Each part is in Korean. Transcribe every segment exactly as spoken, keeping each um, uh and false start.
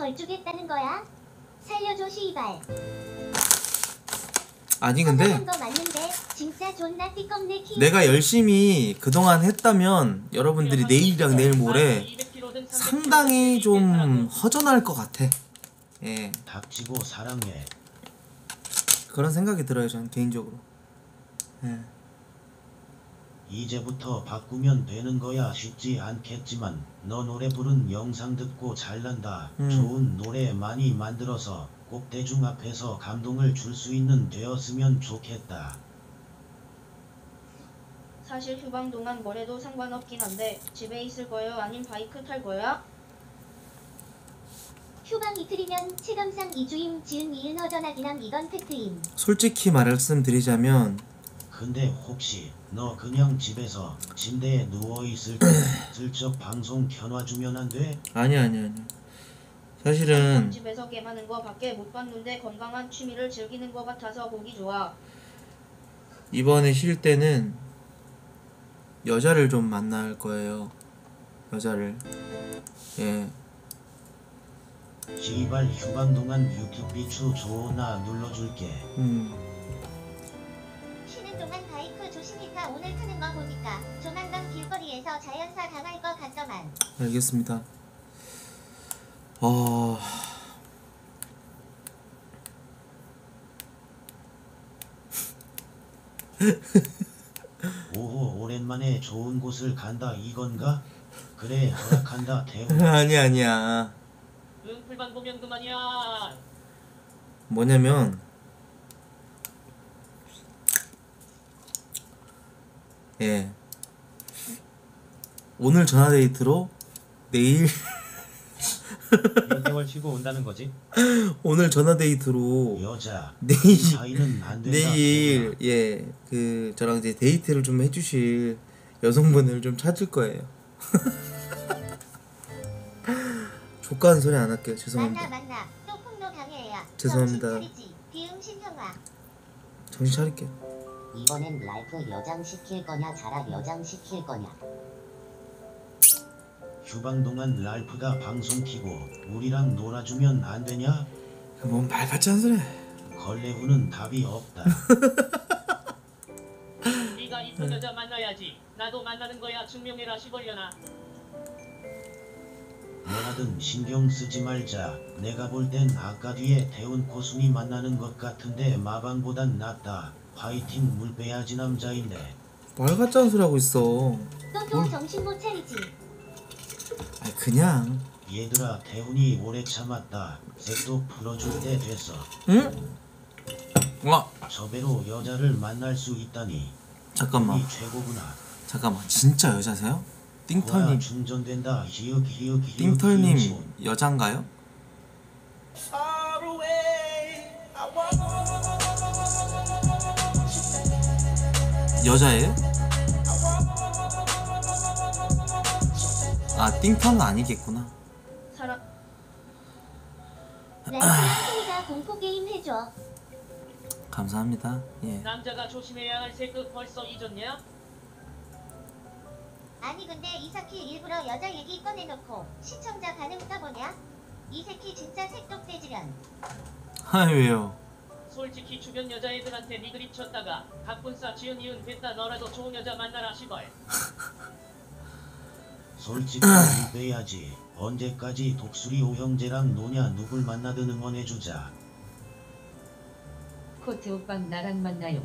벌 주겠다는 거야? 살려줘 시발. 아니 근데 거 맞는데 진짜 존나 띠껍네 키. 내가 열심히 그동안 했다면 여러분들이 내일이랑 내일 모레 상당히 좀 허전할 것 같아. 예. 닥치고 사랑해. 그런 생각이 들어요, 저는 개인적으로. 예. 이제부터 바꾸면 되는 거야. 쉽지 않겠지만 너 노래 부른 영상 듣고 잘난다. 음. 좋은 노래 많이 만들어서 꼭 대중 앞에서 감동을 줄 수 있는 되었으면 좋겠다. 사실 휴방 동안 뭘 해도 상관없긴 한데 집에 있을 거예요? 아님 바이크 탈 거야? 휴방 이틀이면 체감상 이주임 지은 이은 허전하기남 이건 팩트임. 솔직히 말씀드리자면 근데 혹시 너 그냥 집에서 침대에 누워있을 때 슬쩍 방송 켜놔주면 안 돼? 아니 아니 아니. 사실은 집에서 게임하는 거 밖에 못 봤는데 건강한 취미를 즐기는 거 같아서 보기 좋아. 이번에 쉴 때는 여자를 좀 만날 거예요. 여자를. 예. 시발 휴방 동안 유튜브 비추 좋으나 눌러줄게. 음. 쉬는 동안 바이크 조심히 타. 오늘 타는 거 보니까 조만간 길거리에서 자연사 당할 거 같더만. 알겠습니다. 어... 오호 오랜만에 좋은 곳을 간다 이건가? 그래 허락한다 대우. 아니 아니야. 응 풀만 보면 그만이야. 뭐냐면 예. 오늘 전화데이트로 내일 육 개월 쉬고 온다는 거지? 오늘 전화데이트로 여자 내일 사이는 안 된다. 내일 예 그 저랑 이제 데이트를 좀 해주실 여성분을 좀 찾을 거예요. 족가는 소리 안 할게요. 죄송합니다. 만나 만나 또 폭로 당해야. 죄송합니다. 정신 차리지. 비응 신형아. 정신 차릴게요. 이번엔 라이프 여장 시킬 거냐 자락 여장 시킬 거냐. 휴방 동안 랄프가 방송 키고 우리랑 놀아주면 안 되냐? 뭔 말 같지 않은 소리. 걸레부는 답이 없다. 네가 이쁜 여자 만나야지. 나도 만나는 거야. 증명해라 시벌려나. 뭐라든 신경 쓰지 말자. 내가 볼 땐 아까 뒤에 태운 코순이 만나는 것 같은데 마방보단 낫다. 화이팅 물 빼야지 남자인데. 말 같지 않은 소리 하고 있어. 또또 정신 못 차리지. 아 그냥. 얘들아 태훈이 오래 참았다. 색도 풀어줄 때 됐어. 응? 와 저 배로 여자를 만날 수 있다니. 잠깐만. 이 최고구나. 잠깐만 진짜 여자세요? 거야 띵털님. 충전된다. 히읗 히읗 히읗 띵털님 히읗. 여잔가요? 여자예요? 아 띵털은 아니겠구나. 사람 라이프가 공포 게임 해줘. 감사합니다. 예. 남자가 조심해야 할 새끝 벌써 잊었냐? 아니 근데 이 새끼 일부러 여자 얘기 꺼내놓고 시청자 반응 까보냐? 이 새끼 진짜 색독대지련. 아 왜요? 솔직히 주변 여자애들한테 니 그립 쳤다가 각분싸 지은 이은 됐다. 너라도 좋은 여자 만나라 시발. 솔직히 빼야지. 언제까지 독수리 오형제랑 노냐. 누굴 만나든 응원해주자. 코트 오빵 나랑 만나요.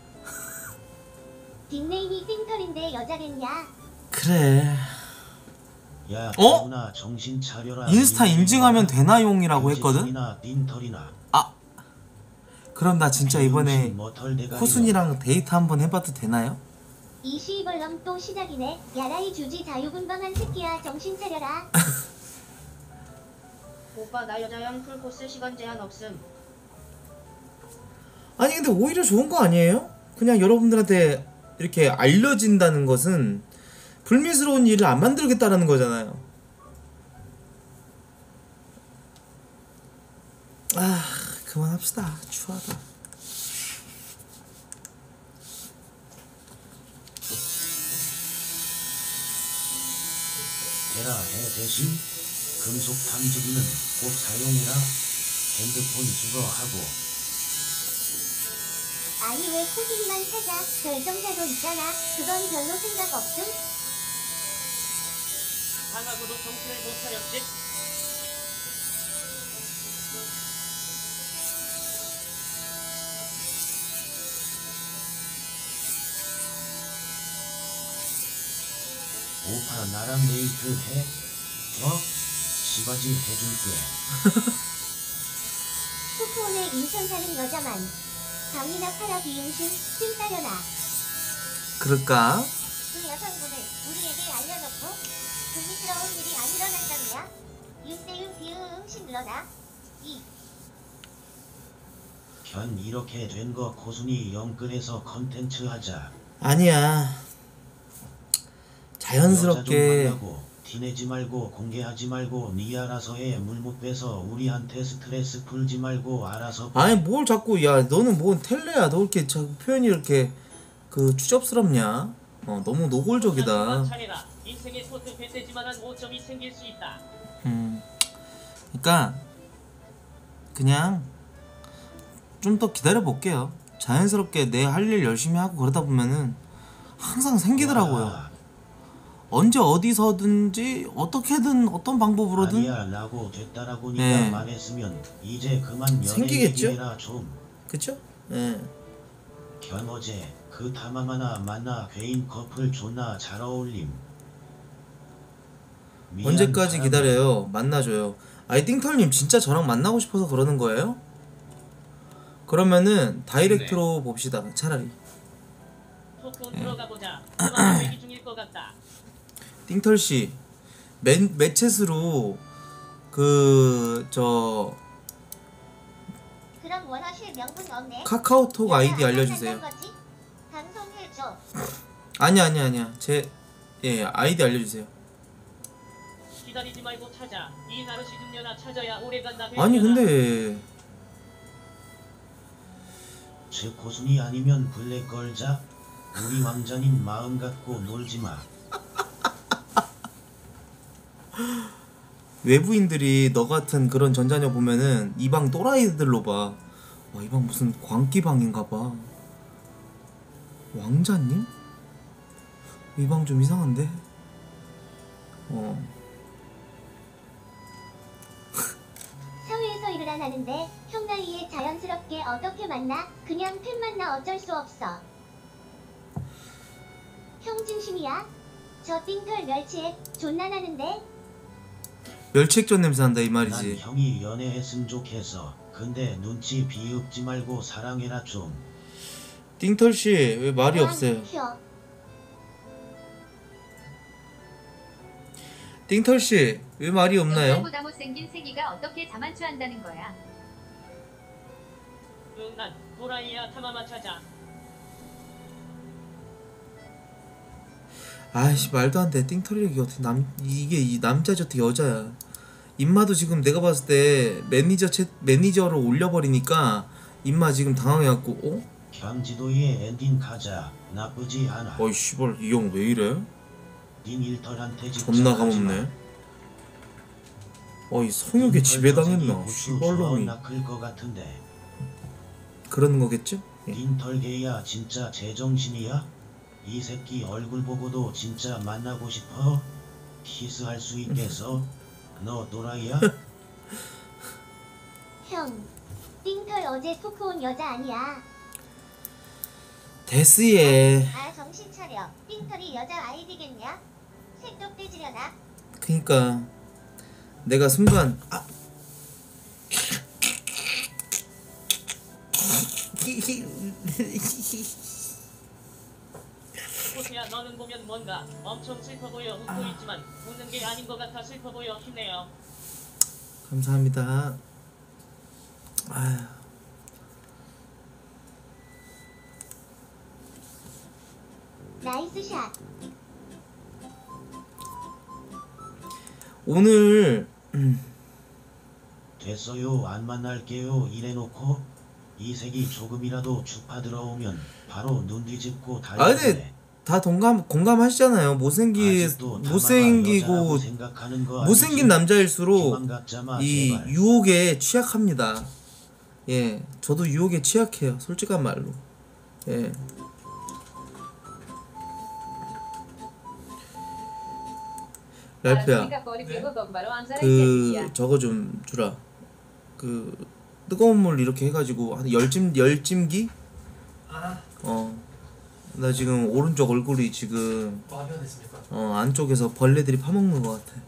닉네임이 띵털인데 여자겠냐? 그래. 야 어? 태훈아 정신 차려라. 인스타 인증하면 되나용이라고 했거든? 유재석이나 띵털이나. 아 그럼 나 진짜 이번에 머털 대가리가. 코순이랑 데이트 한번 해봐도 되나요? 이 시벌럼 또 시작이네. 야라이 주지 자유분방한 새끼야. 정신 차려라. 오빠 나 여자형 풀코스 시간 제한 없음. 아니 근데 오히려 좋은 거 아니에요? 그냥 여러분들한테 이렇게 알려진다는 것은 불미스러운 일을 안 만들겠다라는 거잖아요. 아 그만합시다. 추하다. 대라 해 대신. 금속 탐지기는 꼭 사용해라. 핸드폰 수거하고. 아니 왜 코딩만 찾아? 결정자도 있잖아. 그건 별로 생각 없음? 강하고도 정신을 못 차렸지? 오빠 나랑 데이트 해? 어? 시바지 해줄게. 후쿠온에 인천 사는 여자만. 방이나 팔아 비용신 sim 따려나. 그럴까? 그 여성분을 우리에게 알려놓고 불미스러운 일이 안 일어난다며. 윤대윤 비으응 신러나. 이. 견 이렇게 된 거 고순이 영끌에서 컨텐츠 하자. 아니야. 자연스럽게. 여자 좀 만나고 티내지 말고 공개하지 말고 니 알아서 해. 물못 빼서 우리한테 스트레스 풀지 말고 알아서. 아니 뭘 자꾸 야 너는 뭔 텔레야. 너 이렇게 자꾸 표현이 이렇게 그 추접스럽냐? 어 너무 노골적이다. 차례라. 인생의 소트 배세지만한 오점이 생길 수 있다. 음, 그러니까 그냥 좀 더 기다려 볼게요. 자연스럽게 내 할 일 열심히 하고 그러다 보면은 항상 생기더라고요. 와, 언제 어디서든지 어떻게든 어떤 방법으로든 아니야 라고 됐다라고 니가 네. 말했으면 이제 그만 연애 생기겠죠? 얘기해라 좀. 그쵸? 예. 견 어제 그 타마마나 만나 괴인 커플 존나 잘 어울림. 미안, 언제까지 사람아. 기다려요? 만나줘요. 아이 띵털님 진짜 저랑 만나고 싶어서 그러는 거예요? 그러면은 다이렉트로 봅시다. 차라리 토크온 예. 들어가 보자. 그만 회기 중일 것 같다. 띵털씨 맨 매챗으로 그 저 그럼 원하실 명분 없네. 카카오톡 아이디 알려주세요. 방송해줘. 아니 아니 아니야. 제 예 아이디 알려주세요. 기다리지 말고 찾아. 이 나르시 중년아 찾아야 오래간다. 아니 회견아. 근데 제 고순이 아니면 블랙 걸자. 우리 왕자님 마음 갖고 놀지마. 외부인들이 너 같은 그런 전자녀 보면은 이 방 또라이들로 봐. 와, 이 방 무슨 광기방인가 봐. 왕자님? 이 방 좀 이상한데? 어. 사회에서 일을 안 하는데 형 나이에 자연스럽게 어떻게 만나? 그냥 팬 만나 어쩔 수 없어. 형 진심이야? 저 띵털 멸치액 존나 나는데? 멸치액젓 냄새 난다 이 난 말이지. 형이 연애했으면 좋겠어. 근데 눈치 비읍지 말고 사랑해라 좀. 띵털씨 왜 말이 없어요? 혀. 띵털씨 왜 말이 없나요? 보다 못생긴 새끼가 어떻게 자만추한다는 거야? 응, 난 도라이야 타마마 찾아. 아이씨 말도 안 돼. 띵털이 이게 어떻게 남 이게 이 남자지 어떻게 여자야? 임마도 지금 내가 봤을 때 매니저 채 매니저로 올려버리니까 임마 지금 당황해갖고 어? 경지도의 엔딩 가자. 나쁘지 않아. 어이 씨발 이 형 왜 이래? 닌 일털한테 존나 감없네. 어이 성욕에 지배당했나? 씨발놈이. 클것 같은데. 그러는 거겠죠? 예. 닌 털개야 진짜 제정신이야? 이 새끼 얼굴 보고도 진짜 만나고 싶어? 키스할 수 있겠어? 너 또라이야? 형. 띵털 어제 토크 온 여자 아니야. 데스예. 아 정신 차려. 띵털이 여자 아이디겠냐? 색도 떼지려나? 그니까 내가 순간 아 호수야 너는 보면 뭔가 엄청 슬퍼 보여. 웃고 있지만 웃는 게 아닌 것 같아 슬퍼 보여. 힘내요. 감사합니다. 아휴. 나이스 샷. 오늘 음, 됐어요 안 만날게요 이래놓고 이 새끼 조금이라도 주파 들어오면 바로 눈 뒤집고 아, 근데 달려네. 다 동감 공감하시잖아요. 못생기 아직도 다마가 못생기고 여자라고 생각하는 거 못생긴 아니지? 남자일수록 기만 갖자 마, 이 제발. 유혹에 취약합니다. 예, 저도 유혹에 취약해요. 솔직한 말로. 예. 랄프야, 그 저거 좀 주라. 그 뜨거운 물 이렇게 해가지고 한 열찜 열찜기? 어. 나 지금 오른쪽 얼굴이 지금 어 안쪽에서 벌레들이 파먹는 것 같아.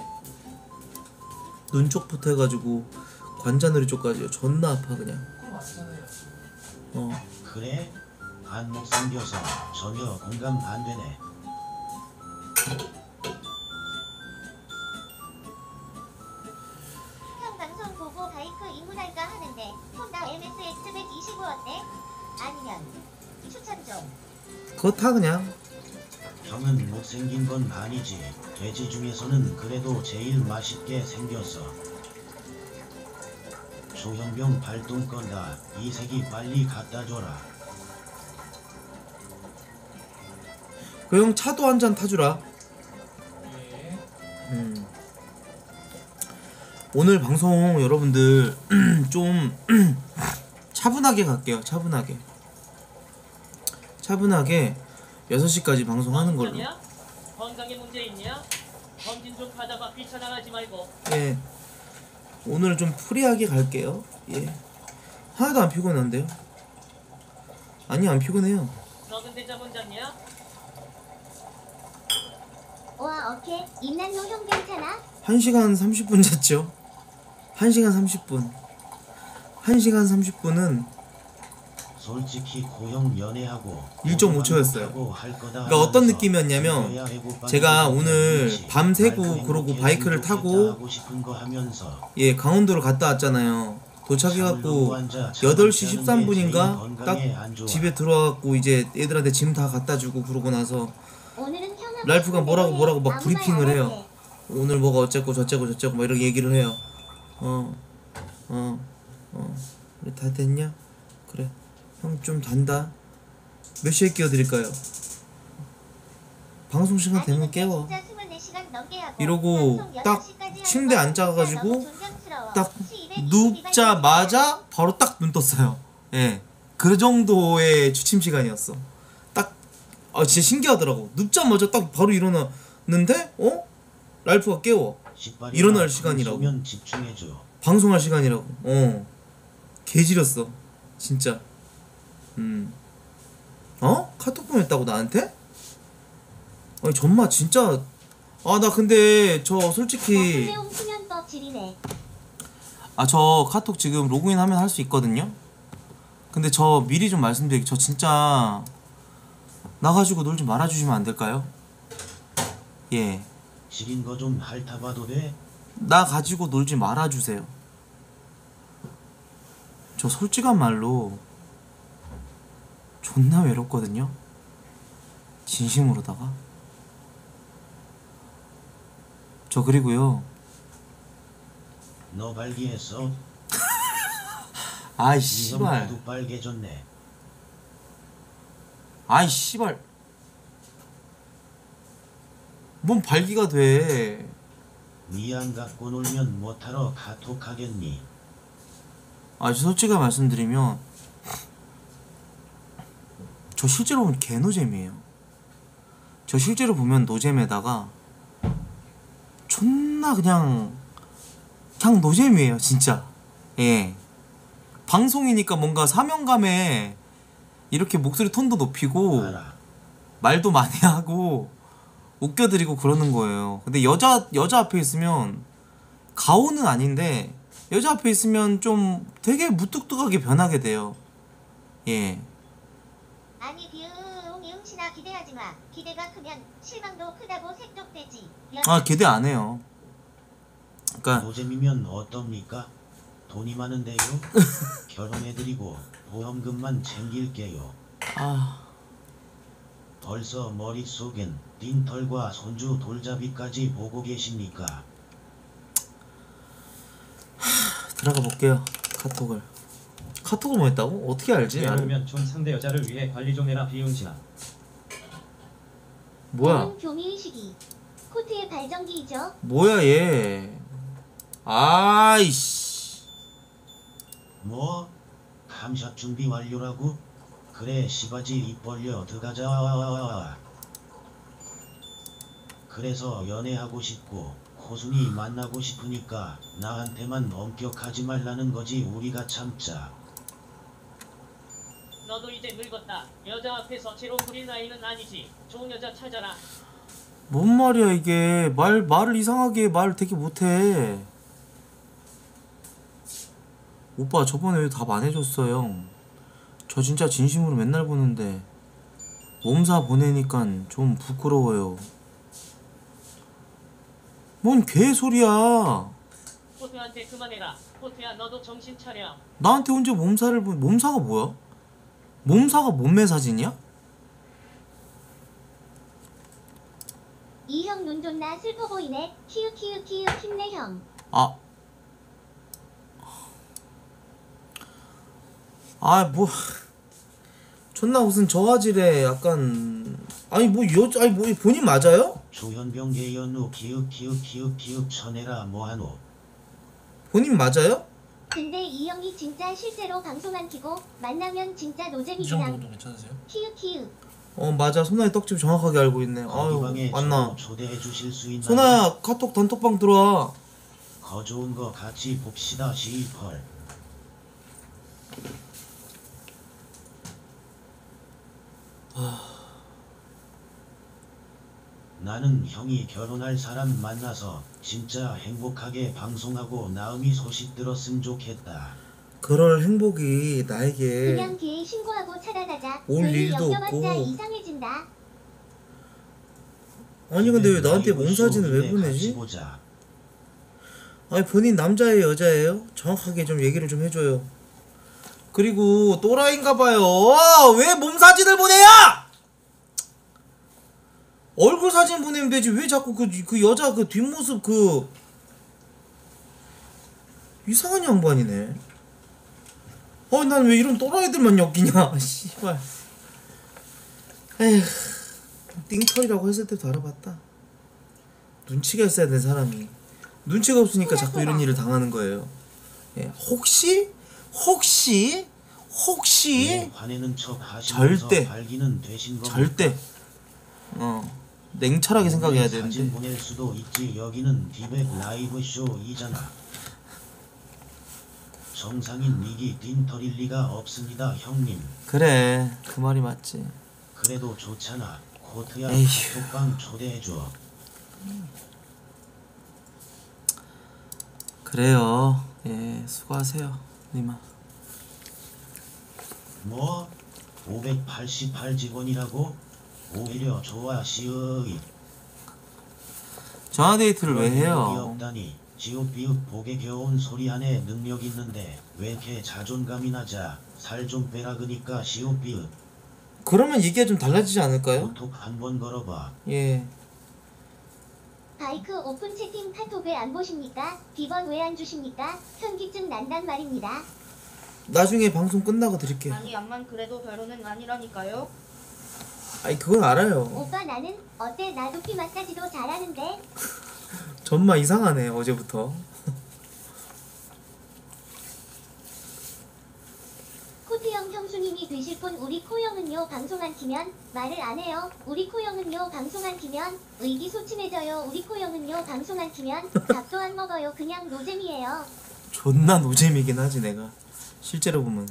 눈 쪽부터 해가지고 관자놀이 쪽까지 존나 아파 그냥. 어. 그래? 안 못생겨서 전혀 공감 안 되네. 형 방송 보고 바이크 입문할까 하는데 혼다 엠에스엑스 백이십오 어때? 아니면 추천 좀. 그거 타 그냥. 형은 못생긴 건 아니지. 돼지 중에서는 그래도 제일 맛있게 생겼어. 조현병 발동 건다. 이 새끼 빨리 갖다 줘라. 그 형 차도 한 잔 타주라. 음. 오늘 방송 여러분들 좀 차분하게 갈게요. 차분하게. 차분하게 여섯 시까지 방송하는 걸로. 괜찮냐? 건강에 문제 있냐? 검진 좀 하다가 뛰쳐나가지 말고. 예. 오늘은 좀 프리하게 갈게요. 예. 하나도 안 피곤한데요? 아니 안 피곤해요. 너 근데 잠 못 잤냐? 와 오케이. 임난로 형 괜찮아? 한 시간 삼십 분 잤죠? 한 시간 삼십 분. 한 시간 삼십 분은 솔직히 고형 연애하고 일 점 오 초였어요. 그러니까 어떤 느낌이었냐면 제가 오늘 밤새고 그러고 바이크를 타고 예 강원도를 갔다 왔잖아요. 도착해갖고 여덟 시 십삼 분인가 딱 집에 들어와갖고 이제 애들한테 짐 다 갖다주고 그러고 나서 오늘은 형 랄프가 뭐라고 뭐라고 막 브리핑을 해요. 오늘 뭐가 어쨌고 저쨌고 저쨌고 막 이렇게 얘기를 해요. 어, 어, 어, 그래 다 됐냐? 그래, 형 좀 잔다. 몇 시에 깨워드릴까요? 방송 시간 되면 깨워. 이러고 딱 침대 앉아가지고 딱 눕자마자 바로 딱 눈 떴어요. 예, 그 정도의 취침 시간이었어. 딱, 아 진짜 신기하더라고. 눕자마자 딱 바로 일어났는데, 어? 랄프가 깨워. 일어날 시간이라고. 방송할 시간이라고. 어. 개지렸어. 진짜. 음. 어? 카톡 보냈다고 나한테? 아니 전마 진짜. 아 나 근데 저 솔직히 아 저 카톡 지금 로그인 하면 할 수 있거든요? 근데 저 미리 좀 말씀드릴게요. 저 진짜 나가지고 놀지 말아주시면 안 될까요? 예. 지린 거 좀 핥아봐도 돼? 나 가지고 놀지 말아주세요. 저 솔직한 말로 존나 외롭거든요. 진심으로다가. 저 그리고요. 너 발기했어? 아이 씨발. 도 빨개졌네. 아이 씨발. 뭔 발기가 돼. 미안 갖고 놀면 못하러 카톡하겠니? 아주 솔직하게 말씀드리면 저 실제로 보면 개노잼이에요. 저 실제로 보면 노잼에다가 존나 그냥 그냥 노잼이에요 진짜. 예. 방송이니까 뭔가 사명감에 이렇게 목소리 톤도 높이고 알아. 말도 많이 하고 웃겨드리고 그러는 거예요. 근데 여자 여자 앞에 있으면 가오는 아닌데 여자 앞에 있으면 좀 되게 무뚝뚝하게 변하게 돼요. 예. 아니 비응 이응신아 기대하지 마. 기대가 크면 실망도 크다고 색독되지. 아 기대 안 해요. 그러니까 노잼이면 어떻습니까? 돈이 많은데요? 결혼해드리고 보험금만 챙길게요. 아 벌써 머릿속엔 띵털과 손주 돌잡이까지 보고 계십니까? 들어가 볼게요. 카톡을 카톡을 뭐 했다고? 어떻게 알지? 나는 그러면 좀 상대 여자를 위해 관리 좀 해라 비운신아. 뭐야? 은 교미의식이. 코트의 발전기이죠. 뭐야 얘? 아이씨. 뭐? 감샷 준비 완료라고? 그래 시바지 입 벌려 들어가자. 그래서 연애하고 싶고 코순이 만나고 싶으니까 나한테만 엄격하지 말라는 거지. 우리가 참자. 너도 이제 늙었다. 여자 앞에서 제로 부릴 나이는 아니지. 좋은 여자 찾아라. 뭔 말이야 이게? 말 말을 이상하게 말 되게 못해. 오빠 저번에 왜 답 안 해줬어요? 저 진짜 진심으로 맨날 보는데 몸사 보내니깐 좀 부끄러워요. 뭔 개소리야. 포트한테 그만해라. 포트야 너도 정신 차려. 나한테 언제 몸사를 보... 몸사가 뭐야? 몸사가 몸매 사진이야? 이 형 눈 존나 슬퍼 보이네. 키읔 키읔 키읔 힘내 형. 아. 아, 뭐. 존나 무슨 저화질에 약간. 아니, 뭐, 여, 아니, 뭐, 본인 맞아요? 조현병 예연우 키읔 키읔 키읔 키읔 쳐내라 뭐하노. 본인 맞아요? 근데 이 형이 진짜 실제로 방송 안 키고 만나면 진짜 이 노잼이랑. 정도도 괜찮으세요? 키읔 키읔. 어, 맞아. 소나의 떡집 정확하게 알고 있네. 아유, 거기방에 만나. 저 초대해 주실 수 있나요? 소나야, 카톡 단톡방 들어와. 거 좋은 거 같이 봅시다. 시펄. 나는 형이 결혼할 사람 만나서 진짜 행복하게 방송하고 나음이 소식 들었으면 좋겠다. 그럴 행복이 나에게 그냥 걔 신고하고 찾아가자. 올 괜히 일도 엮여봤자 없고. 이상해진다. 아니 근데 왜 나한테 라이브 몸 사진을 왜 쇼 같이 보내지? 보자. 아니 본인 남자예요 여자예요? 정확하게 좀 얘기를 좀 해줘요. 그리고 또라이인가봐요. 왜 몸 사진을 보내요? 얼굴 사진 보내면 되지 왜 자꾸 그, 그 여자 그 뒷모습 그 이상한 양반이네. 아니 난 왜 이런 또라이들만 엮이냐 씨발. 에휴 띵털이라고 했을 때도 알아봤다. 눈치가 있어야 되는 사람이 눈치가 없으니까 자꾸 이런 일을 당하는 거예요. 예, 혹시 혹시 혹시 네, 화내는 척 하시면서 절대 발기는 되신 겁니까? 절대 어 냉철하게 생각해야 사진 되는데 보낼 수도 있지. 여기는 디백 라이브 쇼이잖아. 정상인 닉이 띵털일 리가 없습니다 형님. 그래 그 말이 맞지. 그래도 좋잖아. 코트야 에휴. 카톡방 초대해줘. 그래요. 예 수고하세요 니마. 뭐? 오백팔십팔 직원이라고? 오히려 좋아 시의. 전화데이트를 왜 능력이 해요? 없다니. 지옥비읍 복에 겨운 소리 안에 능력 있는데 왜 이렇게 자존감이 낮아. 살 좀 빼라 그니까 시옥비읍. 그러면 얘기가 좀 달라지지 않을까요? 카톡 한번 걸어봐. 예 바이크 오픈 채팅 카톡 왜 안 보십니까? 비번 왜 안 주십니까? 현기증 난단 말입니다. 나중에 방송 끝나고 드릴게요. 아니 암만 그래도 별로는 아니라니까요. 아니 그건 알아요. 오빠 나는 어때? 나도 피 마사지도 잘하는데. 전마 이상하네 어제부터. 코트형 형수님이 되실 분. 우리 코형은요 방송 안 키면 말을 안 해요. 우리 코형은요 방송 안 키면 의기소침해져요. 우리 코형은요 방송 안 키면 밥도 안 먹어요. 그냥 노잼이에요. 존나 노잼이긴 하지 내가 실제로 보면.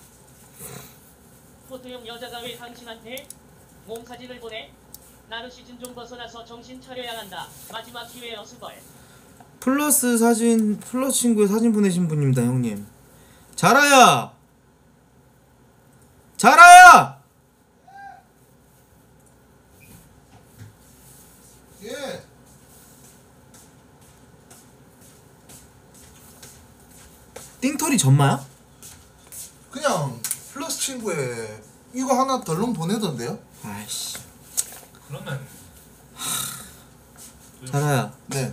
포트형 여자가 왜 당신한테 몸 사진을 보내? 나는 시즌 좀 벗어나서 정신 차려야 한다. 마지막 기회여 스벌. 플러스 사진 플러스 친구에 사진 보내신 분입니다 형님. 자라야 자라야 예. 띵털이 전마야? 그냥 플러스 친구에 이거 하나 덜렁 보내던데요? 아이씨. 그러면 자라야 네.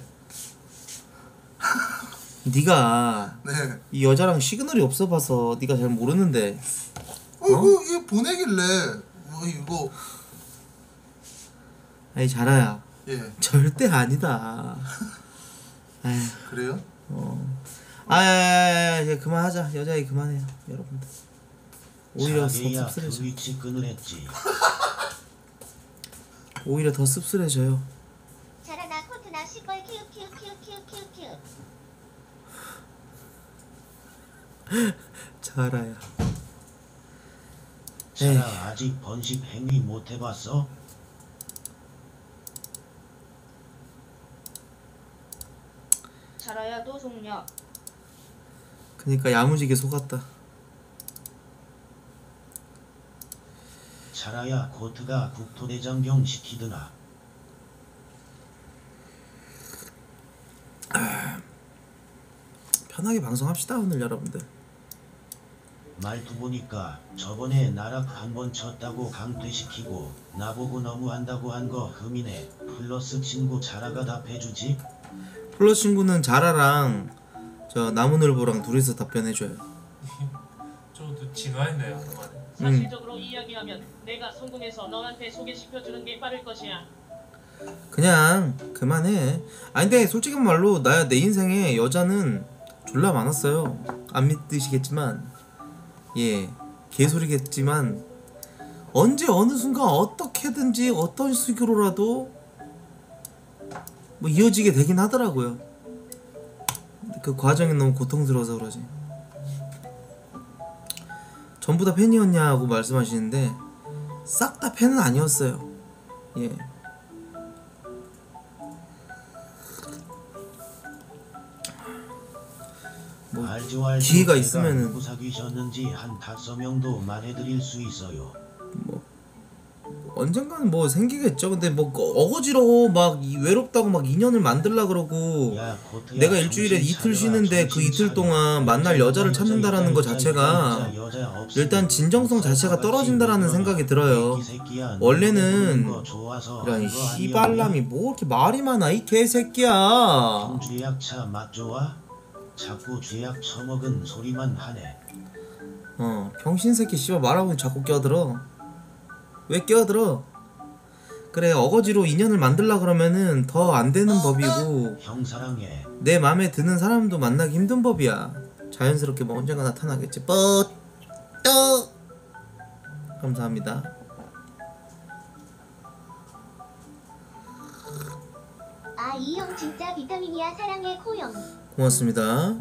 네가 네. 이 여자랑 시그널이 없어 봐서 네가 잘 모르는데. 어, 이거 이거 보내길래 뭐 이거 아니 자라야 예. 절대 아니다. 에휴, 그래요? 어. 아, 이제 그만하자. 여자 얘기 그만해요, 여러분들. 오히려 더 자기야 씁쓸해져. 트위치 끊으랬지. 오히려 더 씁쓸해져요. 자라나 코트나 시뻘 키읔 키읔 키읔 키읔 키읔 키읔. 자라야. 자라 에이. 아직 번식 행위 못 해봤어? 자라야 또 속냐? 그니까 야무지게 속았다. 자라야 코트가 국토대장경 시키드나. 편하게 방송합시다 오늘 여러분들. 말투 보니까 저번에 나락 한 번 쳤다고 강퇴시키고 나보고 너무한다고 한 거 흠이네. 플러스 친구 자라가 답해주지? 플러 친구는 자라랑 저 나무늘보랑 둘이서 답변해줘요. 저도 진화했네요 한마디. 사실적으로 이야기하면 내가 성공해서 너한테 소개시켜주는 게 빠를 것이야. 그냥 그만해. 아니 근데 솔직히 말로 나 내 인생에 여자는 졸라 많았어요. 안 믿으시겠지만 예 개소리겠지만 언제 어느 순간 어떻게든지 어떤 식으로라도 뭐 이어지게 되긴 하더라고요. 그 과정이 너무 고통스러워서 그러지. 전부 다 팬이었냐고 말씀하시는데 싹 다 팬은 아니었어요. 예. 뭐 알죠 알죠. 기회가 제가 있으면은 누구 사귀셨는지 한 다섯 명도 말해드릴 수 있어요. 뭐 언젠가는 뭐 생기겠죠. 근데 뭐 어거지로 막 이- 외롭다고 막 인연을 만들라 그러고 야, 코트야, 내가 일주일에 정신 이틀 차려라, 쉬는데 그 정신 이틀 차려. 동안 만날 여자를 찾는다라는 거 여자, 자체가 여자, 여자 없으면 일단 진정성 자체가 떨어진다라는 생각이 들어요. 이 새끼야, 원래는 너 좋아서 이런 한 거 아니야? 씨발람이 뭐 이렇게 말이 많아 이 개새끼야. 형 쥐약차 맛 좋아? 자꾸 쥐약 처먹은 소리만 하네. 어 병신새끼 씨발 말하고 자꾸 껴들어. 왜 껴들어? 그래 어거지로 인연을 만들라 그러면은 더 안 되는 법이고 형 사랑해. 내 맘에 드는 사람도 만나기 힘든 법이야. 자연스럽게 뭐 언젠가 나타나겠지. 뻗 떠. 감사합니다. 아, 이 형 진짜 비타민이야. 사랑해 코형. 고맙습니다.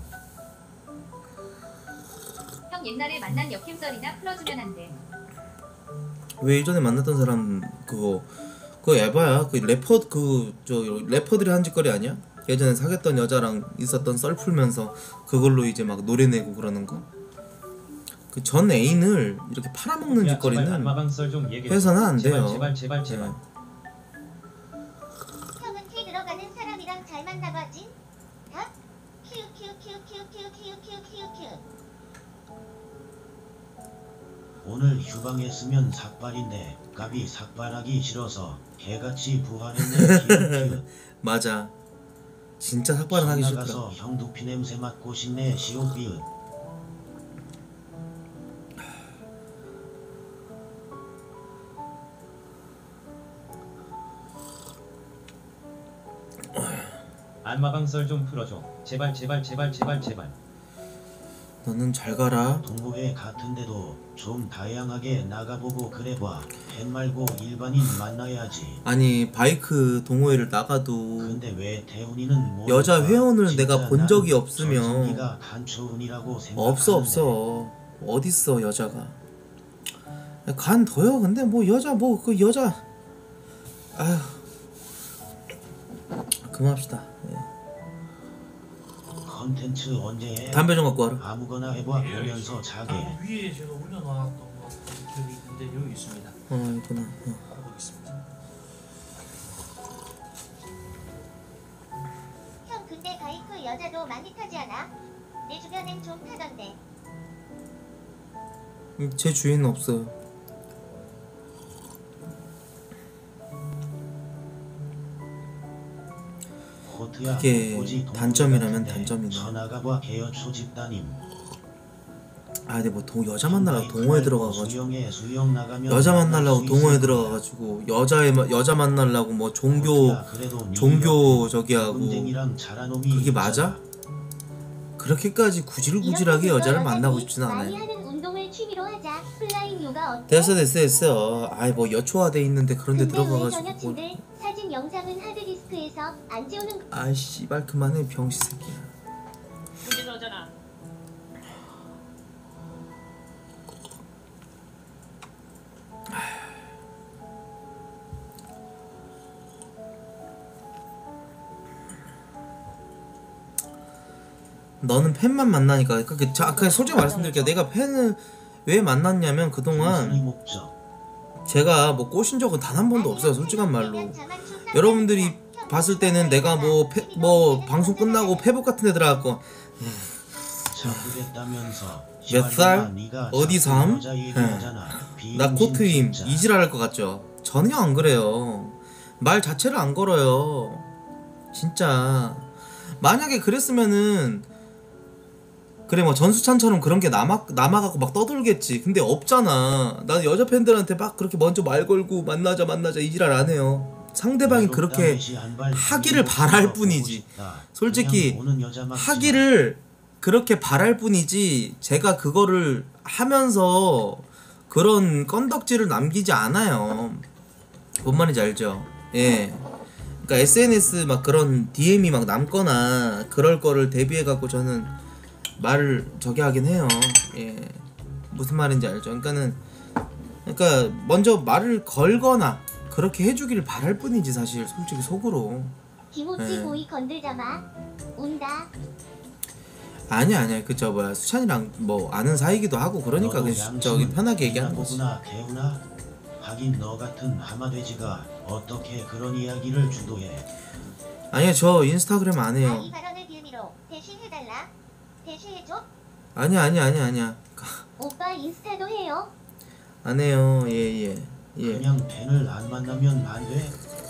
형 옛날에 만난 역캠썰이나 풀어주면 안 돼. 왜 예전에 만났던 사람 그거 그거 에바야. 그 래퍼 그 저 래퍼들이 한 짓거리 아니야? 예전에 사귀었던 여자랑 있었던 썰 풀면서 그걸로 이제 막 노래 내고 그러는 거. 그 전 애인을 이렇게 팔아먹는 야, 제발 짓거리는 안마방썰 좀 얘기해. 해서는 안 돼요. 제발 제발 제발 제발. 형은 티 들어가는 사람이랑 잘 만나봐진? 답? 키읔 키읔 키읔 키읔 키읔 키읔 키읔 키읔 키읔. 오늘 휴방했으면 삭발인데 갑이 삭발하기 싫어서 개같이 부활했네. 키읔키읔. 맞아. 진짜 삭발은 하기 싫더라. 나가서 형 두피 냄새 맡고 싶네. 시오비읍. 안마방썰 좀 풀어줘. 제발 제발 제발 제발 제발. 너는 잘 가라. 동호회 같은데도 좀 다양하게 나가보고 그래봐. 팬 말고 일반인 만나야지. 아니 바이크 동호회를 나가도 근데 왜 태훈이는 못 여자 올까? 회원을 진짜 내가 본 적이 나는 없으면 전성기가 간초운이라고 생각하는데. 없어 없어. 어딨어 여자가. 간 더요. 근데 뭐 여자 뭐 그 여자 아휴 그만합시다. 예. 컨텐츠 언제 해? 담배 좀 갖고 와라. 아무거나 해봐. 보면서 자게. 위에 제가 올려놨던 거 기억이 있는데 여기 있습니다. 어 있구나. 어. 보겠습니다. 형 근데 바이크 여자도 많이 타지 않아? 내 주변엔 좀 타던데. 음, 제 주위는 없어요. 코트야, 그게 꽃꽂이 동물 단점이라면 같은데 단점이네. 전화가봐 개여초 집단임. 아 근데 뭐 동, 여자 만나려고 동호회 들어가가지고 수영에 수영 나가면 여자 만나려고 만날 수 동호회 있을 거야. 들어가가지고 여자에 마- 여자 만나려고 뭐 종교 야, 그래도 네 종교 옆에 저기 하고 군댕이랑 잘한 놈이 그게 있잖아. 맞아? 그렇게까지 구질구질하게 여자를 만나고 싶진 많이 않아요. 하는 운동을 취미로 하자. 플라잉 요가 어때? 됐어 됐어 됐어. 아이 뭐 여초화돼 있는데 그런데 근데 왜 들어가가지고 뭐. 전여친들 사진 영상은 하드디스크에서 안 지우는 거- 아이 씨발 그만해 병신 새끼야. 그게 너잖아. 너는 팬만 만나니까 그게 자 그냥 솔직히 말씀드릴게요. 내가 팬을 왜 만났냐면 그동안 무슨 목적? 제가 뭐 꼬신 적은 단 한 번도 없어요. 솔직한 말로. 여러분들이 봤을 때는 내가 뭐, 페, 뭐 방송 끝나고 페북 같은 데 들어갔고 자꾸됐다면서 몇 살? 네가 어디 자꾸 삶? 여자 얘기하잖아. 나 비응신 코트임 진짜. 이지랄할 것 같죠? 전혀 안 그래요. 말 자체를 안 걸어요. 진짜 만약에 그랬으면은 그래 뭐 전수찬처럼 그런 게 남아 남아갖고 막 떠돌겠지. 근데 없잖아. 나는 여자 팬들한테 막 그렇게 먼저 말 걸고 만나자 만나자 이지랄 안 해요. 상대방이 그렇게 하기를 바랄 뿐이지. 솔직히 하기를 그렇게 바랄 뿐이지 제가 그거를 하면서 그런 건덕지를 남기지 않아요. 뭔 말인지 알죠? 예. 그러니까 에스엔에스 막 그런 디엠이 막 남거나 그럴 거를 대비해갖고 저는 말을 저기 하긴 해요. 예. 무슨 말인지 알죠? 그러니까는 그러니까 먼저 말을 걸거나 그렇게 해주기를 바랄 뿐이지 사실 솔직히 속으로. 김호찌 예. 보이 건들자마. 운다. 아니야 아니야 그저 뭐야 수찬이랑 뭐 아는 사이기도 하고 그러니까 너도 그 양심은 저기 편하게 얘기하는 거지. 보구나 개우나? 하긴 너 같은 하마돼지가 어떻게 그런 이야기를 주도해? 아니야 저 인스타그램 안 해요. 이 발언을 빌미로 대시해달라. 대시해줘. 아니야 아니야 아니야 아니야 오빠 인스타도 해요. 안 해요. 예예 예. 그냥 팬을 안 만나면 안 돼?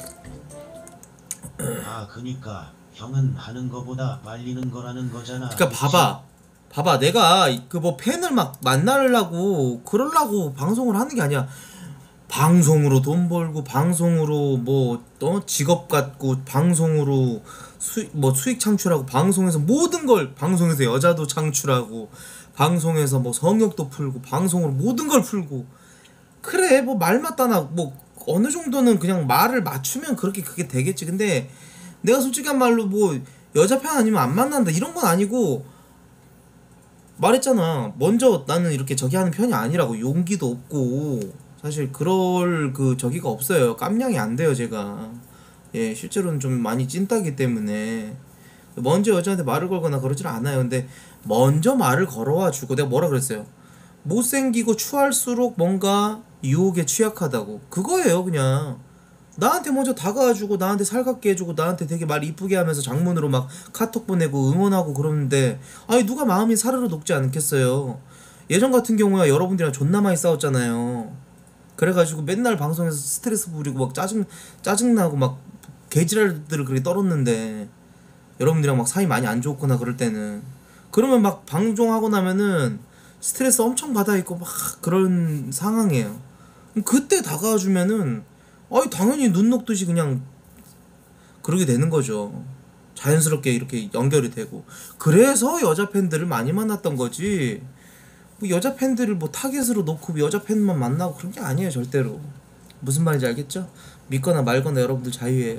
아 그니까 형은 하는 거보다 말리는 거라는 거잖아. 그러니까 그치? 봐봐 봐봐 내가 그 뭐 팬을 막 만나려고 그러려고 방송을 하는 게 아니야. 방송으로 돈 벌고 방송으로 뭐 어, 직업 갖고 방송으로 수익 뭐 수익 창출하고 방송에서 모든 걸 방송에서 여자도 창출하고 방송에서 뭐 성욕도 풀고 방송으로 모든 걸 풀고 그래 뭐 말 맞다나 뭐 어느 정도는 그냥 말을 맞추면 그렇게 그게 되겠지. 근데 내가 솔직한 말로 뭐 여자 팬 아니면 안 만난다 이런 건 아니고 말했잖아. 먼저 나는 이렇게 저기 하는 편이 아니라고. 용기도 없고 사실 그럴 그 저기가 없어요. 깜냥이 안 돼요 제가. 예 실제로는 좀 많이 찐따기 때문에 먼저 여자한테 말을 걸거나 그러질 않아요. 근데 먼저 말을 걸어와 주고 내가 뭐라 그랬어요? 못생기고 추할수록 뭔가 유혹에 취약하다고. 그거예요 그냥. 나한테 먼저 다가와주고 나한테 살갑게 해주고 나한테 되게 말 이쁘게 하면서 장문으로 막 카톡 보내고 응원하고 그러는데 아니 누가 마음이 사르르 녹지 않겠어요. 예전 같은 경우야 여러분들이랑 존나 많이 싸웠잖아요. 그래가지고 맨날 방송에서 스트레스 부리고 막 짜증 짜증나고 막 개지랄들을 그렇게 떨었는데 여러분들이랑 막 사이 많이 안 좋거나 그럴 때는 그러면 막 방송하고 나면은 스트레스 엄청 받아 있고 막 그런 상황이에요. 그럼 그때 다가와주면은 아이 당연히 눈 녹듯이 그냥 그러게 되는 거죠. 자연스럽게 이렇게 연결이 되고. 그래서 여자 팬들을 많이 만났던 거지. 뭐 여자 팬들을 뭐 타겟으로 놓고 여자 팬만 만나고 그런 게 아니에요 절대로. 무슨 말인지 알겠죠? 믿거나 말거나 여러분들 자유예요.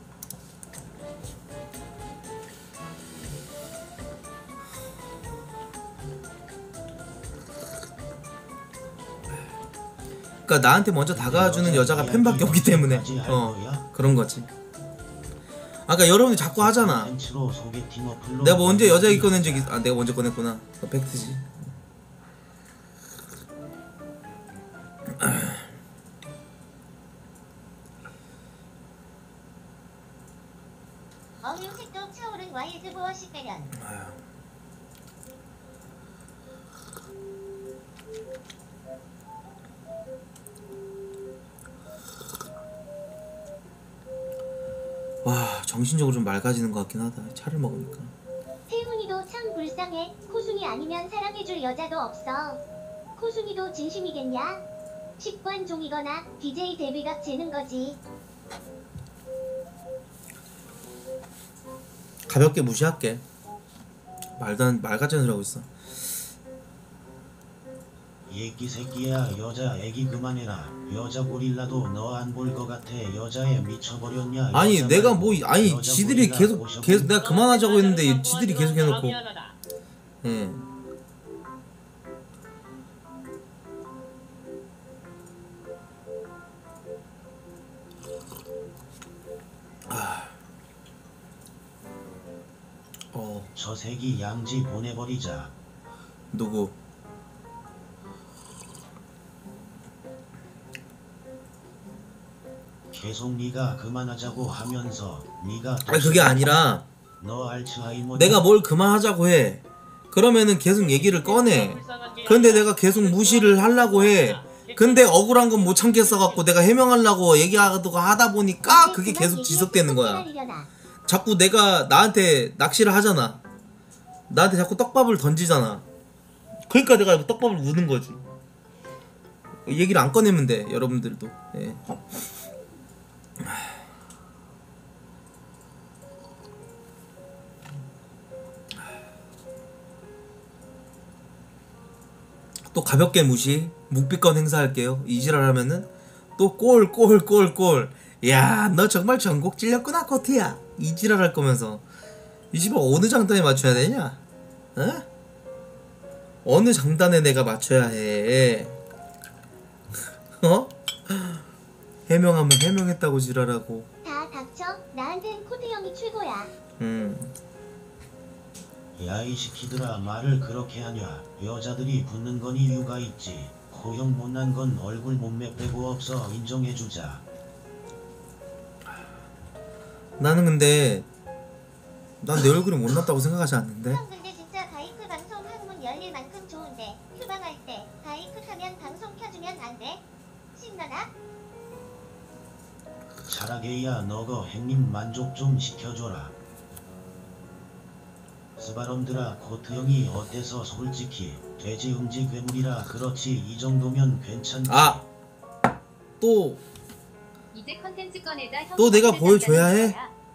그러니까 나한테 먼저 다가와주는 여자가 팬밖에 없기 때문에 어 그런 거지. 아까 여러분들 자꾸 하잖아. 내가 뭐 언제 여자 얘기 꺼낸 적이 아 내가 먼저 꺼냈구나. 그 팩트지. 어휴색도 차오른 와이즈 무엇이까련. 와 정신적으로 좀 맑아지는 것 같긴 하다. 차를 먹으니까. 태훈이도 참 불쌍. 사랑해. 코순이 아니면 사랑해줄 여자도 없어. 코순이도 진심이겠냐? 식관종이거나 디제이 데뷔각 재는 거지. 가볍게 무시할게. 말도 안, 말 같은 소리 하고 있어. 얘기 새끼야 여자 애기 그만해라. 여자 고릴라도 너 안 볼 거 같아. 여자에 미쳐버렸냐. 아니 여자 내가 말고 뭐 아니 여자 지들이 고릴라 계속 모셔본 계속 내가 그만하자고 했는데 너 지들이 도와줘서 계속 해놓고. 미안하다. 예. 아. 어 저 새끼 양지 보내버리자. 누구? 계속 네가 그만하자고 하면서 네가 아니 그게 아니라 너 알츠하이머 내가 뭘 그만하자고 해. 그러면은 계속 얘기를 꺼내. 근데 내가 계속 무시를 하려고 해. 근데 억울한 건 못 참겠어 갖고 내가 해명하려고 얘기하고 하다 보니까 그게 계속 지속되는 거야. 자꾸 내가 나한테 낚시를 하잖아. 나한테 자꾸 떡밥을 던지잖아. 그러니까 내가 떡밥을 우는 거지. 얘기를 안 꺼내면 돼, 여러분들도. 예. 또 가볍게 무시, 묵비권 행사할게요. 이지랄 하면은 또 골, 골, 골, 골. 야, 너 정말 전곡 찔렸구나, 코트야. 이지랄 할 거면서. 이 집을 어느 장단에 맞춰야 되냐? 어? 어느 장단에 내가 맞춰야 해? 어? 해명하면 해명했다고 지랄하고. 다 닥쳐. 나한텐 코드 형이 최고야. 음. 야이 시키들아 말을 그렇게 하냐. 여자들이 붙는 건 이유가 있지. 고형 못난 건 얼굴 몸매 빼고 없어. 인정해주자. 나는 근데 난 내 얼굴이 못났다고 생각하지 않는데. 형 근데 진짜 바이크 방송 항문 열릴 만큼 좋은데 휴방할 때 바이크 타면 방송 켜주면 안 돼? 신나나? 차라게야 너거 행님 만족 좀 시켜줘라. 스바럼들아 코트 형이 어때서? 솔직히 돼지 음지 괴물이라 그렇지. 이 정도면 괜찮지. 아! 또 이제 컨텐츠 꺼내다 형 또 내가 보여줘야 해?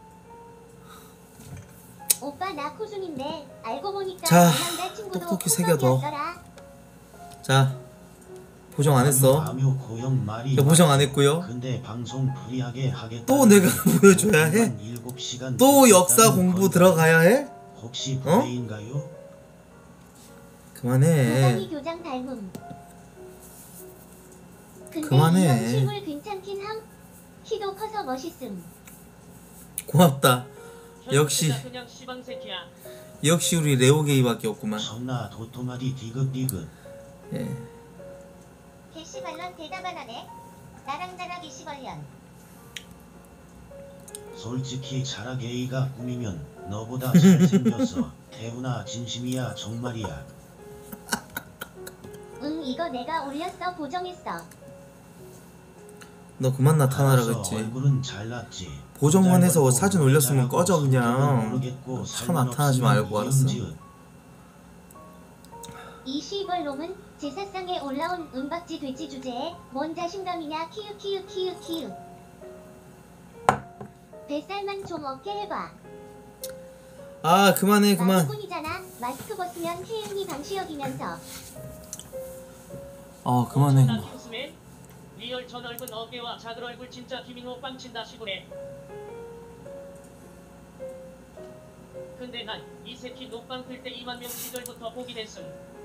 오빠 나 코순인데 알고 보니까 자, 남자친구도 똑똑히 새겨둬. 코순이었더라. 자, 보정 안 했어. 아뮤 고형 말이 저 보정 안 했고요. 근데 방송 프리하게 하겠다. 또 내가 보여줘야 해? 일곱 시간 또 역사 공부 들어가야 해? 혹시 어? 부대인가요? 그만해. 도가니 교장 닮음. 근데 그만해. 이형 실물 괜찮긴 함. 키도 커서 멋있음. 고맙다. 역시 그냥 시방새끼야. 역시 우리 레오게이밖에 없구만. 성나 도토마디 디귿디귿. 예. 개씨발런 대답 안 하네. 나랑 자라 개씨발년. 솔직히 차라게이가 꾸미면 너보다 잘생겼어. 태훈아 진심이야 정말이야. 응 이거 내가 올렸어. 보정했어. 너 그만 나타나라 알았어, 그랬지. 얼굴은 잘났지. 보정만 해서 짧고 사진 올렸으면 잘하고 꺼져 그냥. 모르겠고 차 살만 나타나지 없으면 말고 알았어. 이음지읒. 이 시벌놈은 제사상에 올라온 은박지 돼지 주제에 뭔 자신감이냐. 키읔 키읔 키읔 키읔. 뱃살만 좀 없게 해봐. 아 그만해 그만. 나뿐이잖아. 마스크 벗으면 태은이 방시 여기면서. 어 그만해 나 그만. 김수맨 리얼 저 넓은 어깨와 작은 얼굴 진짜 김인호 빵친다 시골에. 근데 난 이 새끼 녹방 클 때 이만 명 시절부터 보긴 했음.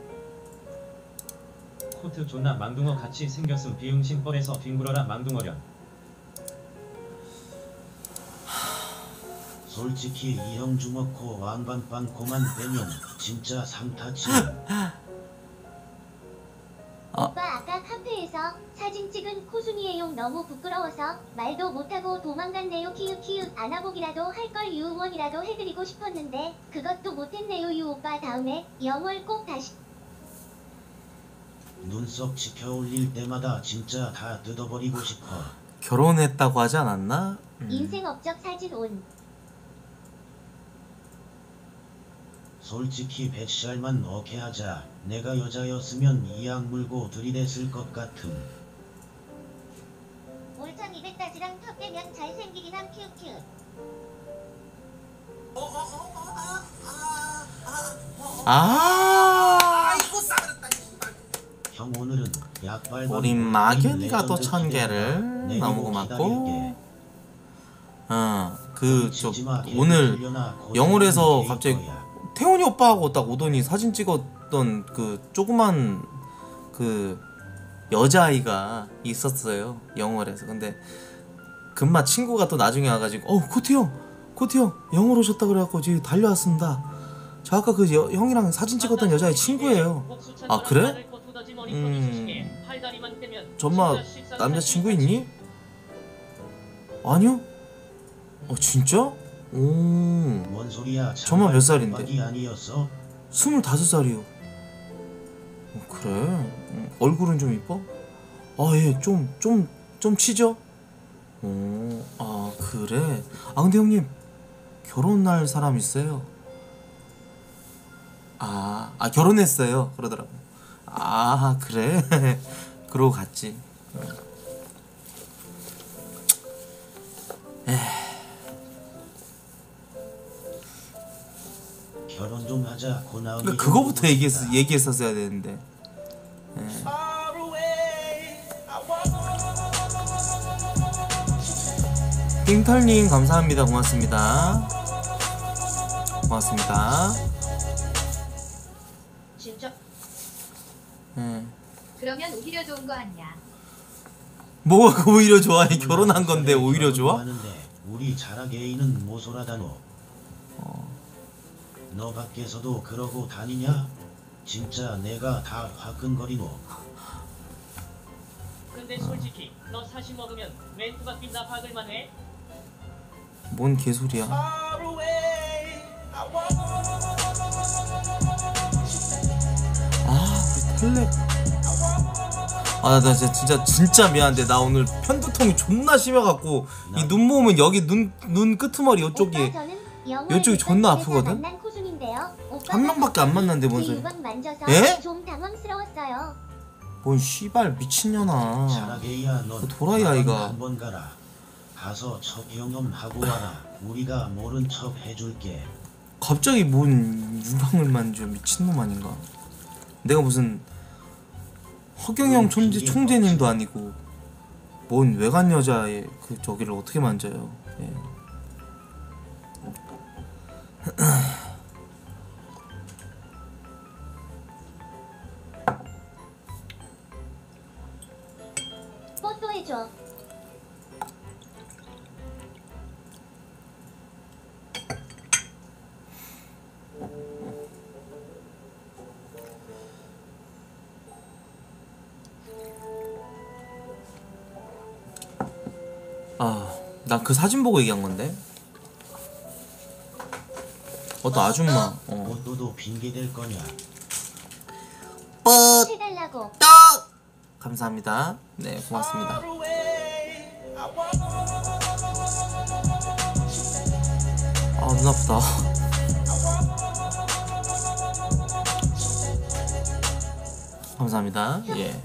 코트 존나 망둥어 같이 생겼음. 비응신 뻘에서 뒹굴어라 망둥어련. 솔직히 이 형 주먹코 왕방빵코만 빼면 진짜 상타치. 오빠 아까 카페에서 사진 찍은 코순이의 용 너무 부끄러워서 말도 못하고 도망갔네요. 키읔 키읔. 안아보기라도 할걸. 유응원이라도 해드리고 싶었는데 그것도 못했네요. 유 오빠 다음에 영월 꼭 다시. 눈썹 지켜 올릴 때마다 진짜 다 뜯어버리고 싶어. 결혼했다고 하지 않았나? 음. 인생 업적 사진 온. 솔직히 백시알만 오케이 하자. 내가 여자였으면 이악 물고 들이댔을 것 같음. 올천 이백 가지랑 턱 빼면 잘생기긴 함 큐큐. 아 아이고 싸그랬다. 형 오늘은 약발 우리 막연이가 또 천 개를 너무 고맙고 어 그 저 오늘 영월에서 갑자기 태훈이 오빠하고 딱 오더니 사진 찍었던 그 조그만 그 여자아이가 있었어요 영월에서. 근데 금마 친구가 또 나중에 와가지고 어 코트 형 코트 형 영월 오셨다 그래갖고 지금 달려왔습니다. 저 아까 그 여, 형이랑 사진 찍었던 여자의 친구예요. 아 그래? 음 전마 남자친구 있니? 아니요? 어 진짜? 오 뭔 소리야? 전마 몇 살인데? 아니었어? 스물다섯 살이요. 어, 그래? 음, 얼굴은 좀 이뻐? 아예 좀 좀 좀 치죠? 오, 아 그래? 아 근데 형님 결혼할 사람 있어요? 아, 아 결혼했어요 그러더라고. 아 그래? 그러고 갔지. 에휴. 결혼 좀 하자. 고나은이 그러니까 그거부터 얘기했, 얘기했었어야 되는데. 예. 띵털님 감사합니다. 고맙습니다. 고맙습니다. 진짜 예. 그러면 오히려 좋은 거 아니야. 뭐가 오히려 좋아? 결혼한 건데 오히려 좋아? 우리 자라게이는 모소라다노. 너 밖에서도 그러고 다니냐? 진짜 내가 다 화끈거리노. 근데 솔직히 너 사시 먹으면 멘트가 빈다 박을만 해? 뭔 개소리야? 아 우리 텔레 아 나 진짜, 진짜 진짜 미안한데 나 오늘 편두통이 존나 심해갖고 이 눈 모으면 여기 눈 눈 끄트머리 요쪽이 요쪽이 존나 아프거든? 한 명밖에 안 만났는데 뭔 소리? 예? 좀 당황스러웠어요. 뭔 씨발 미친년아. 자라게이야 넌 그 도라이 아이가. 한번 가라. 가서 첫 경험하고 와라. 우리가 모른 척 해줄게. 갑자기 뭔 유방을 만져 미친놈 아닌가? 내가 무슨 허경영 총재, 총재님도 아니고 뭔 외간 여자의 그 저기를 어떻게 만져요? 예. 뽀또 해줘. 아, 나 그 사진 보고 얘기한 건데. 어떤 아줌마. 어. 너도 핑계 댈 거냐? 뻗. 해달라고. 떡. 감사합니다. 네, 고맙습니다. 아, 눈 아프다. 감사합니다. 예.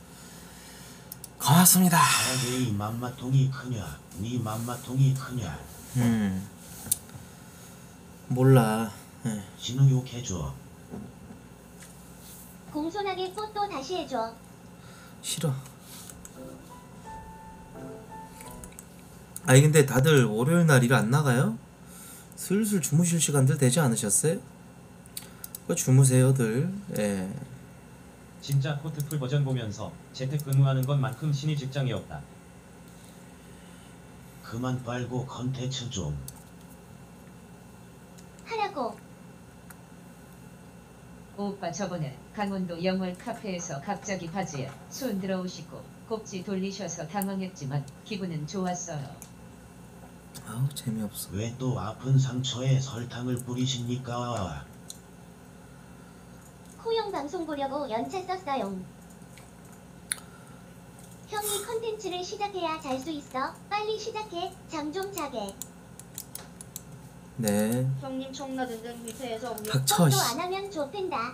고맙습니다. 자라게이 맘마통이 크냐? 네 맘마통이 크냐? 음. 몰라. 예. 진우 욕해줘. 공손하게 뽀또 다시 해줘. 싫어. 아니 근데 다들 월요일 날 일 안 나가요? 슬슬 주무실 시간들 되지 않으셨어요? 그 주무세요들. 예. 진짜 코트 풀 버전 보면서 재택근무하는 것만큼 신의 직장이 없다. 그만 빨고 컨텐츠 좀 하라고. 오빠 저번에 강원도 영월 카페에서 갑자기 바지에 손 들어오시고 꼭지 돌리셔서 당황했지만 기분은 좋았어요. 아우 재미없어. 왜 또 아픈 상처에 설탕을 뿌리십니까? 코형 방송 보려고 연차 썼어요. 형이 컨텐츠를 시작해야 잘 수 있어. 빨리 시작해. 잠 좀 자게. 네. 형님 청라 든든 밑에서 우리 닥쳐 또 씨. 안 하면 좋텐다.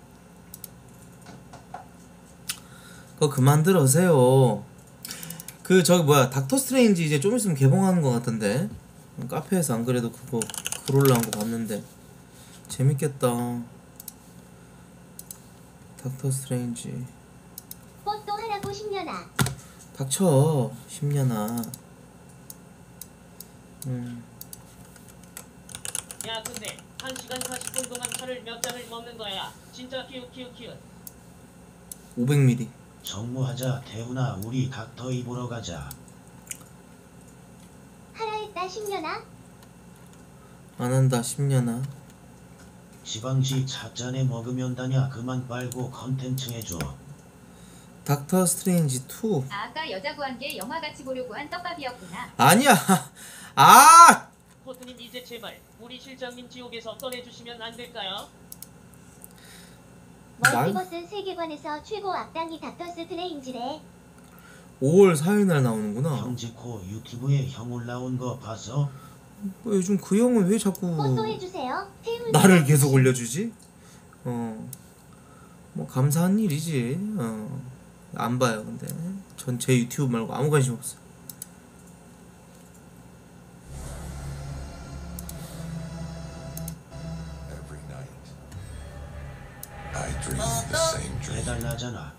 그거 그만 들으세요. 그 저기 뭐야 닥터 스트레인지 이제 좀 있으면 개봉하는 것 같던데. 카페에서 안 그래도 그거 글 올라온 거 봤는데 재밌겠다. 닥터 스트레인지. 꽃도 하라고 십년아. 닥쳐 십년아. 음. 야 근데 한 시간 사십 분 동안 차를 몇 잔을 먹는 거야? 진짜 키우 키우 키우. 오백 밀리리터. 정모하자. 태훈아 우리 닥터이 보러 가자. 하라 했다 십년아. 안 한다 십년아. 지방시 찻잔에 먹으면 다냐. 그만 빨고 컨텐츠 해줘. 닥터 스트레인지 투. 아까 여자 구한 게 영화 같이 보려고 한 떡밥이었구나. 아니야. 아! 코트님 이제 제발 우리 실장님 지옥에서 꺼내주시면 안 될까요? 멀티버스 세계관에서 최고 악당이 닥터 스트레인지래. 오월 사일 날 나오는구나. 형지코 유튜브에 형 올라온 거 봤어? 뭐 요즘 그 형은 왜 자꾸 꽃도 해주세요. 태훈 나를 계속 올려주지? 어. 뭐 감사한 일이지. 어. 안 봐요 근데. 전 제 유튜브 말고 아무 관심 없어. 해달라잖아.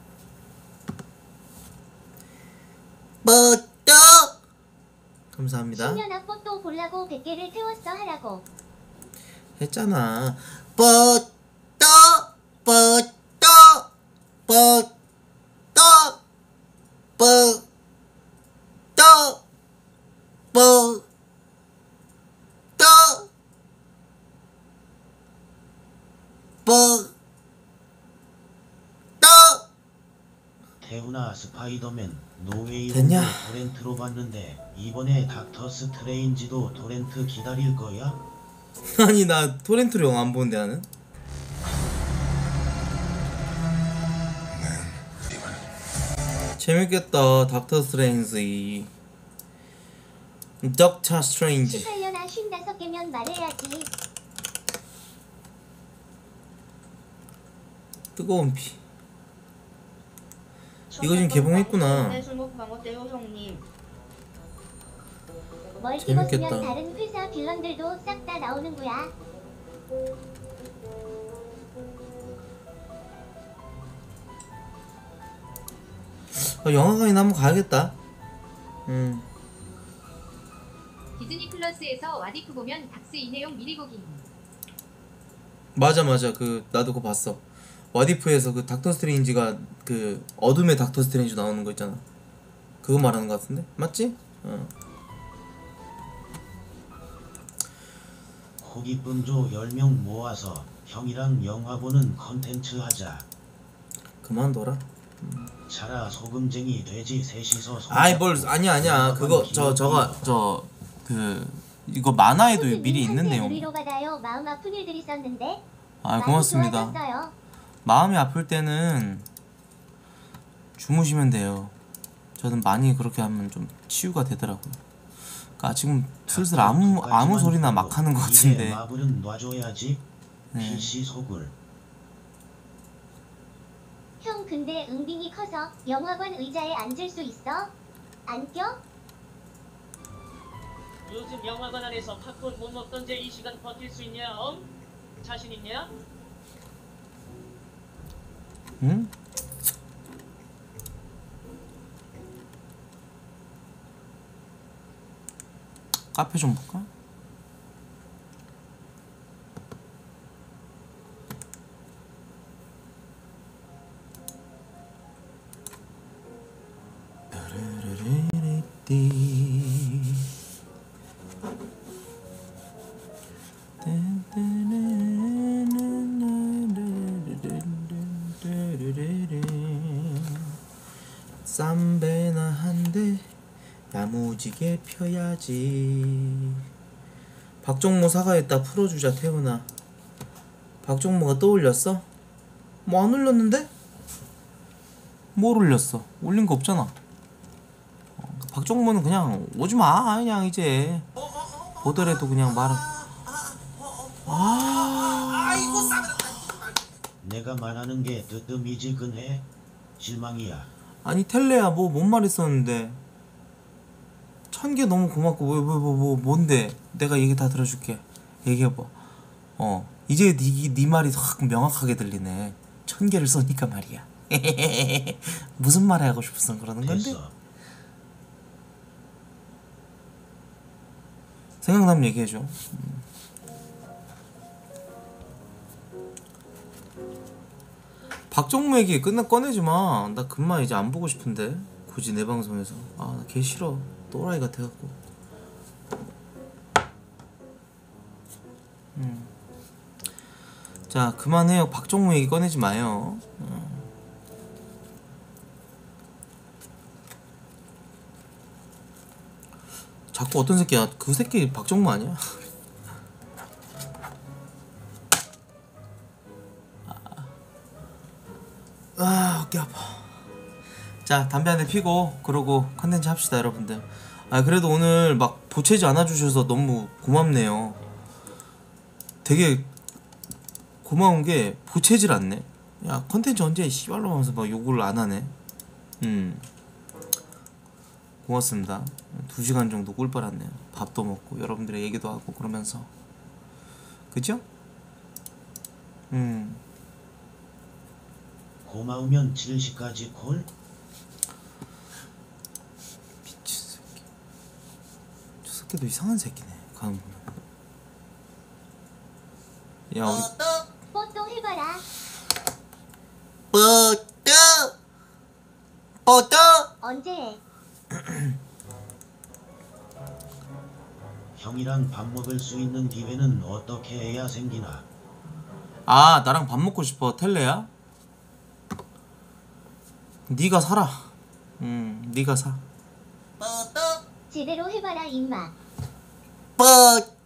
뻗어. 감사합니다. 십년아 꽃도 보려고 백 개를 태웠어 하라고. 했잖아. 뻗어. 뻗어. 뻗어. 뻗어. 뻗어. 뻗어. 태훈아 스파이더맨 노웨이홈도 됐냐? 토렌트로 봤는데 이번에 닥터 스트레인지도 토렌트 기다릴 거야? 아니 나 토렌트로 영화 안 보는데 나는. 재밌겠다. 닥터 스트레인지. 닥터 스트레인지. 십팔년아 쉰다섯 개면 말해야지. 뜨거운 피. 이거 지금 개봉했구나. 네, 술 먹고 간 어때요 형님? 멀티버스면 재밌겠다. 다른 회사 빌런들도 싹 다 나오는 거야. 어, 영화관이나 한번 가야겠다. 음. 디즈니 플러스에서 와디프 보면 닥스 이내용 미리 보기. 맞아 맞아. 그 나도 그거 봤어. 와디프에서 그 닥터 스트레인지가 그 어둠의 닥터 스트레인지 나오는 거 있잖아. 그거 말하는 거 같은데? 맞지? 어. 호기쁨조 열 명 모아서 형이랑 영화 보는 컨텐츠 하자. 그만둬라. 차라 소금쟁이 돼지 셋이서 아이 뭘 아니야 아니야. 그거 저 저가 저 그 이거 만화에도 미리 있는 내용. 우리로 받아요. 마음 아픈 일들이 있었는데. 아 고맙습니다. 많이 좋아졌어요. 마음이 아플 때는 주무시면 돼요. 저는 많이 그렇게 하면 좀 치유가 되더라고요. 그러니까 지금 슬슬 아무 아무 소리나 막 하는 것 같은데. 마블은 놔줘야지. 네. 피씨 소굴. 형 근데 은빈이 커서 영화관 의자에 앉을 수 있어? 안 껴? 요즘 영화관 안에서 팝콘 못 먹던데 이 시간 버틸 수 있냐? 엄? 자신 있냐? 응? 카페 좀 볼까? 쌈배나 한대 야무지게 펴야지. 박종모 사과했다. 풀어주자 태훈아. 박종모가 또 올렸어? 뭐 안 올렸는데? 뭘 올렸어? 올린 거 없잖아. 어, 박종모는 그냥 오지마. 그냥 이제 보더라도 그냥 말아. 아, 아이고 싸늘하다. 내가 말하는 게 뜨뜻미지근해? 실망이야. 아니 텔레야 뭐 뭔 말 있었는데. 천 개 너무 고맙고 뭐 뭐 뭐 뭐 뭔데? 내가 얘기 다 들어줄게. 얘기해봐. 어 이제 네, 네 말이 확 명확하게 들리네. 천 개를 쏘니까 말이야. 무슨 말 하고 싶어서 그러는 건데? 됐어. 생각나면 얘기해줘. 음. 박정무 얘기 끝나 꺼내지 마. 나 금방 이제 안 보고 싶은데. 굳이 내 방송에서. 아, 나 걔 싫어. 또라이 같아갖고. 음. 자, 그만해요. 박정무 얘기 꺼내지 마요. 음. 자꾸 어떤 새끼야? 그 새끼 박정무 아니야? 아, 어깨 아파. 자, 담배 한 대 피고 그러고 컨텐츠 합시다, 여러분들. 아, 그래도 오늘 막 보채지 않아주셔서 너무 고맙네요. 되게 고마운 게 보채질 않네. 야, 컨텐츠 언제 씨발로 하면서 막 욕을 안 하네. 음. 고맙습니다. 두 시간 정도 꿀 빨았네요. 밥도 먹고 여러분들의 얘기도 하고 그러면서. 그죠? 음. 고마우면 칠 시까지 콜? 미친 새끼. 저 새끼도 이상한 새끼네. 가는 보면. 야, 우리 뽀또 해봐라. 뽀또 뽀또 언제 해? 형이랑 밥 먹을 수 있는 기회는 어떻게 해야 생기나? 아, 나랑 밥 먹고 싶어. 텔레야? 네가 사라. 음, 네가 사. 제대로 해봐라 임마. 뽀또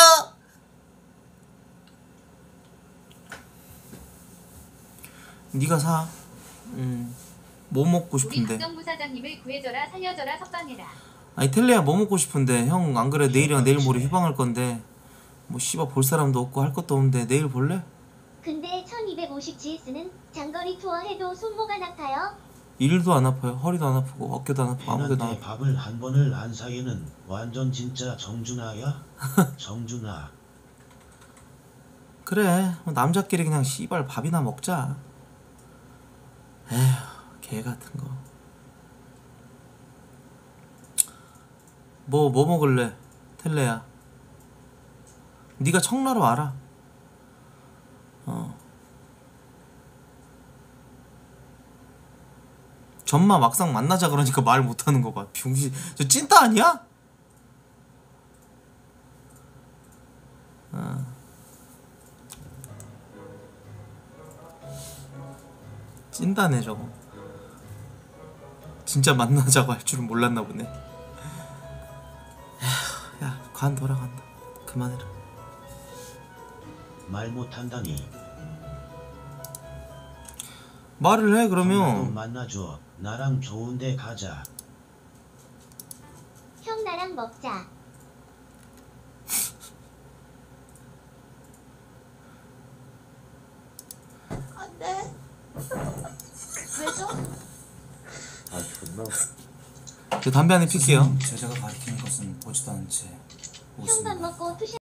네가 사. 음, 뭐 먹고 우리 싶은데? 박정부 사장님을 구해줘라 살려줘라 석방해라. 아니 텔레야 뭐 먹고 싶은데? 형 안 그래 내일이랑 내일 모레 휴방할 건데 뭐 씨발 볼 사람도 없고 할 것도 없는데 내일 볼래? 근데 천이백오십 지에스는 장거리 투어 해도 손모가 아파요? 일도 안 아파요. 허리도 안 아프고 어깨도 안 아프고 아무데도 안 애한테 아파. 밥을 한 번을 안 사이는 완전 진짜 정준하야? 정준하. 그래 남자끼리 그냥 씨발 밥이나 먹자. 에휴 개 같은 거. 뭐 뭐 먹을래? 텔레야. 네가 청라로 와라. 어. 전마 막상 만나자 그러니까 말 못하는 거 봐. 병신. 저 찐따 아니야? 어. 찐따네 저거. 진짜 만나자고 할 줄은 몰랐나 보네. 에휴, 야, 관 돌아간다. 그만해라. 말 못한다니. 말을 해 형도 그러면. 만나줘. 나랑 좋은데 가자. 형 나랑 먹자. 안돼. 왜죠? 아 존나. 저 담배 한 대 필게요. 제자가 가리키는 것은 보지도 않은 채 형 밥 먹고 투시